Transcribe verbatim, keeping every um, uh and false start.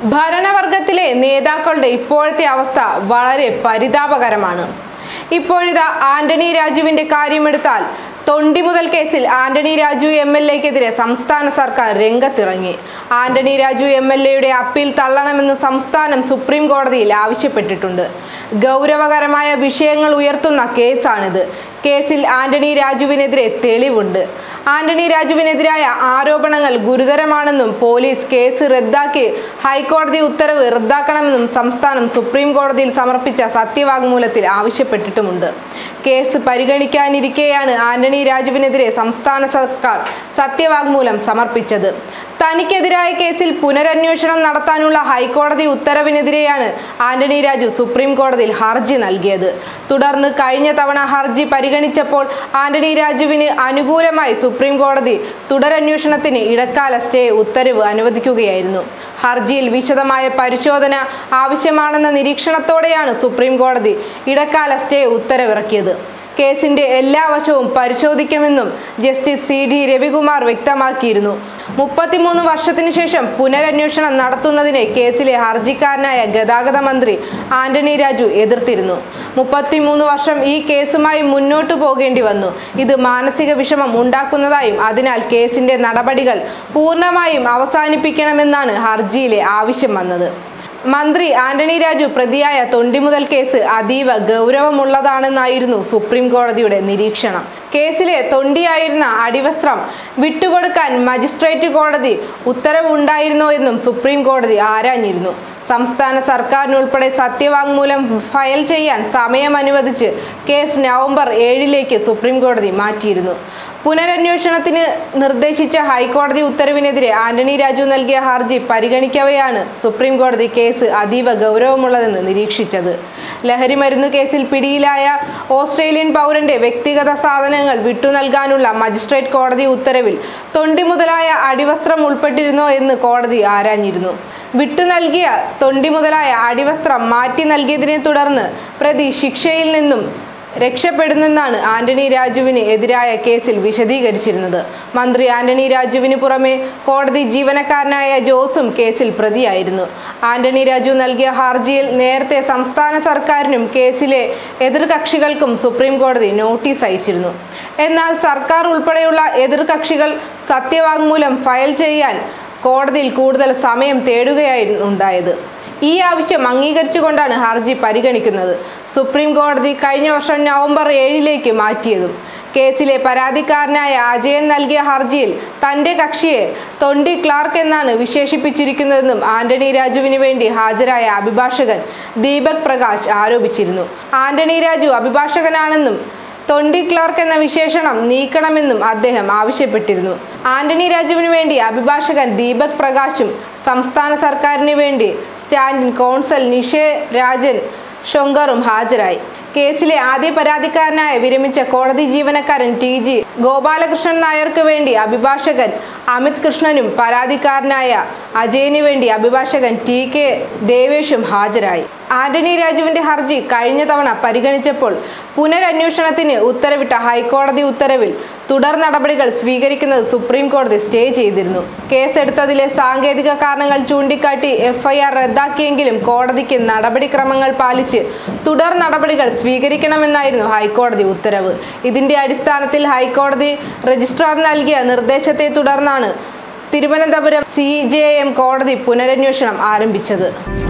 ഭരണവർഗത്തിലെ നേതാക്കളുടെ ഇപ്പോഴത്തെ അവസ്ഥ വളരെ പരിതാപകരമാണ്. ഇപ്പോഴിതാ ആന്റണി രാജുവിന്റെ കാര്യമെടുത്താൽ തൊണ്ടിമുതൽ കേസിൽ ആന്റണി രാജു എം എൽ എക്കെതിരെ സംസ്ഥാന സർക്കാർ രംഗത്തിറങ്ങി. ആന്റണി രാജു എം എൽ എയുടെ അപ്പീൽ തള്ളണമെന്ന് സംസ്ഥാനം സുപ്രീം കോടതിയിൽ ആവശ്യപ്പെട്ടിട്ടുണ്ട്. ഗൗരവകരമായ വിഷയങ്ങൾ ഉയർത്തുന്ന കേസാണിത്. കേസിൽ ആന്റണി രാജുവിനെതിരെ തെളിവുണ്ട്. ആന്റണി രാജുവിനെതിരായ ആരോപണങ്ങൾ ഗുരുതരമാണെന്നും പോലീസ് കേസ് റദ്ദാക്കി ഹൈക്കോടതി ഉത്തരവ് റദ്ദാക്കണമെന്നും സംസ്ഥാനം സുപ്രീം കോടതിയിൽ സമർപ്പിച്ച സത്യവാങ്മൂലത്തിൽ ആവശ്യപ്പെട്ടിട്ടുമുണ്ട്. കേസ് പരിഗണിക്കാനിരിക്കെയാണ് ആന്റണി രാജുവിനെതിരെ സംസ്ഥാന സർക്കാർ സത്യവാങ്മൂലം സമർപ്പിച്ചത്. തനിക്കെതിരായ കേസിൽ പുനരന്വേഷണം നടത്താനുള്ള ഹൈക്കോടതി ഉത്തരവിനെതിരെയാണ് ആന്റണി രാജു സുപ്രീം കോടതിയിൽ ഹർജി നൽകിയത്. തുടർന്ന് കഴിഞ്ഞ തവണ ഹർജി പരിഗണിച്ചപ്പോൾ ആന്റണി രാജുവിന് അനുകൂലമായി സുപ്രീം കോടതി തുടരന്വേഷണത്തിന് ഇടക്കാല സ്റ്റേ ഉത്തരവ് അനുവദിക്കുകയായിരുന്നു. ഹർജിയിൽ വിശദമായ പരിശോധന ആവശ്യമാണെന്ന നിരീക്ഷണത്തോടെയാണ് സുപ്രീം കോടതി ഇടക്കാല സ്റ്റേ ഉത്തരവിറക്കിയത്. കേസിന്റെ എല്ലാ വശവും പരിശോധിക്കുമെന്നും ജസ്റ്റിസ് സി ഡി രവികുമാർ വ്യക്തമാക്കിയിരുന്നു. മുപ്പത്തിമൂന്ന് വർഷത്തിനു ശേഷം പുനരന്വേഷണം നടത്തുന്നതിനെ കേസിലെ ഹർജിക്കാരനായ ഗതാഗത മന്ത്രി ആന്റണി രാജു എതിർത്തിരുന്നു. മുപ്പത്തിമൂന്ന് വർഷം ഈ കേസുമായി മുന്നോട്ടു പോകേണ്ടി വന്നു. ഇത് മാനസിക വിഷമം ഉണ്ടാക്കുന്നതായും അതിനാൽ കേസിന്റെ നടപടികൾ പൂർണ്ണമായും അവസാനിപ്പിക്കണമെന്നാണ് ഹർജിയിലെ ആവശ്യം വന്നത്. മന്ത്രി ആന്റണി രാജു പ്രതിയായ തൊണ്ടിമുതൽ കേസ് അതീവ ഗൗരവമുള്ളതാണെന്നായിരുന്നു സുപ്രീം കോടതിയുടെ നിരീക്ഷണം. കേസിലെ തൊണ്ടിയായിരുന്ന അടിവസ്ത്രം വിട്ടുകൊടുക്കാൻ മജിസ്ട്രേറ്റ് കോടതി ഉത്തരവുണ്ടായിരുന്നോ എന്നും സുപ്രീം കോടതി ആരാഞ്ഞിരുന്നു. സംസ്ഥാന സർക്കാരിനുൾപ്പെടെ സത്യവാങ്മൂലം ഫയൽ ചെയ്യാൻ സമയം അനുവദിച്ച് കേസ് നവംബർ ഏഴിലേക്ക് സുപ്രീം കോടതി മാറ്റിയിരുന്നു. പുനരന്വേഷണത്തിന് നിർദ്ദേശിച്ച ഹൈക്കോടതി ഉത്തരവിനെതിരെ ആന്റണി രാജു നൽകിയ ഹർജി പരിഗണിക്കവെയാണ് സുപ്രീം കോടതി കേസ് അതീവ ഗൗരവമുള്ളതെന്ന് നിരീക്ഷിച്ചത്. ലഹരിമരുന്ന് കേസിൽ പിടിയിലായ ഓസ്ട്രേലിയൻ പൗരന്റെ വ്യക്തിഗത സാധനങ്ങൾ വിട്ടുനൽകാനുള്ള മജിസ്ട്രേറ്റ് കോടതി ഉത്തരവിൽ തൊണ്ടി മുതലായ അടിവസ്ത്രം ഉൾപ്പെട്ടിരുന്നോ എന്ന് കോടതി ആരാഞ്ഞിരുന്നു. വിട്ടു നൽകിയ തൊണ്ടി മുതലായ അടിവസ്ത്രം മാറ്റി നൽകിയതിനെ തുടർന്ന് പ്രതി ശിക്ഷയിൽ നിന്നും രക്ഷപ്പെടുന്നെന്നാണ് ആന്റണി രാജുവിന് എതിരായ കേസിൽ വിശദീകരിച്ചിരുന്നത്. മന്ത്രി ആന്റണി രാജുവിന് പുറമെ കോടതി ജീവനക്കാരനായ ജോസും കേസിൽ പ്രതിയായിരുന്നു. ആന്റണി രാജു നൽകിയ ഹർജിയിൽ നേരത്തെ സംസ്ഥാന സർക്കാരിനും കേസിലെ എതിർകക്ഷികൾക്കും സുപ്രീം കോടതി നോട്ടീസ് അയച്ചിരുന്നു. എന്നാൽ സർക്കാർ ഉൾപ്പെടെയുള്ള എതിർകക്ഷികൾ സത്യവാങ്മൂലം ഫയൽ ചെയ്യാൻ കോടതിയിൽ കൂടുതൽ സമയം തേടുകയായിരുന്നു ഉണ്ടായത്. ഈ ആവശ്യം അംഗീകരിച്ചുകൊണ്ടാണ് ഹർജി പരിഗണിക്കുന്നത്. സുപ്രീം കോടതി കഴിഞ്ഞ വർഷം നവംബർ ഏഴിലേക്ക് മാറ്റിയതും കേസിലെ പരാതിക്കാരനായ അജയൻ നൽകിയ ഹർജിയിൽ തന്റെ കക്ഷിയെ തൊണ്ടി ക്ലാർക്ക് എന്നാണ് വിശേഷിപ്പിച്ചിരിക്കുന്നതെന്നും ആന്റണി രാജുവിന് വേണ്ടി ഹാജരായ അഭിഭാഷകൻ ദീപക് പ്രകാശ് ആരോപിച്ചിരുന്നു. ആന്റണി രാജു അഭിഭാഷകനാണെന്നും തൊണ്ടി ക്ലാർക്ക് എന്ന വിശേഷണം നീക്കണമെന്നും അദ്ദേഹം ആവശ്യപ്പെട്ടിരുന്നു. ആന്റണി രാജുവിന് വേണ്ടി അഭിഭാഷകൻ ദീപക് പ്രകാശും സംസ്ഥാന സർക്കാരിന് വേണ്ടി സ്റ്റാൻഡിൻ കോൺസൽ നിഷേ രാജൻ ഷൊങ്കറും ഹാജരായി. കേസിലെ ആദ്യ പരാതിക്കാരനായ വിരമിച്ച കോടതി ജീവനക്കാരൻ ടി ജി ഗോപാലകൃഷ്ണൻ നായർക്ക് വേണ്ടി അഭിഭാഷകൻ അമിത് കൃഷ്ണനും പരാതിക്കാരനായ അജയന് വേണ്ടി അഭിഭാഷകൻ ടി കെ ദേവേഷും ഹാജരായി. ആന്റണി രാജുവിന്റെ ഹർജി കഴിഞ്ഞ തവണ പരിഗണിച്ചപ്പോൾ പുനരന്വേഷണത്തിന് ഉത്തരവിട്ട ഹൈക്കോടതി ഉത്തരവിൽ തുടർ നടപടികൾ സ്വീകരിക്കുന്നത് സുപ്രീം കോടതി സ്റ്റേ ചെയ്തിരുന്നു. കേസെടുത്തതിലെ സാങ്കേതിക കാരണങ്ങൾ ചൂണ്ടിക്കാട്ടി എഫ് ഐ ആർ റദ്ദാക്കിയെങ്കിലും കോടതിക്ക് നടപടിക്രമങ്ങൾ പാലിച്ച് തുടർ നടപടികൾ സ്വീകരിക്കണമെന്നായിരുന്നു ഹൈക്കോടതി ഉത്തരവ്. ഇതിന്റെ അടിസ്ഥാനത്തിൽ ഹൈക്കോടതി രജിസ്ട്രാർ നൽകിയ നിർദ്ദേശത്തെ തുടർന്നാണ് തിരുവനന്തപുരം സി ജെ എം കോടതി പുനരന്വേഷണം ആരംഭിച്ചത്.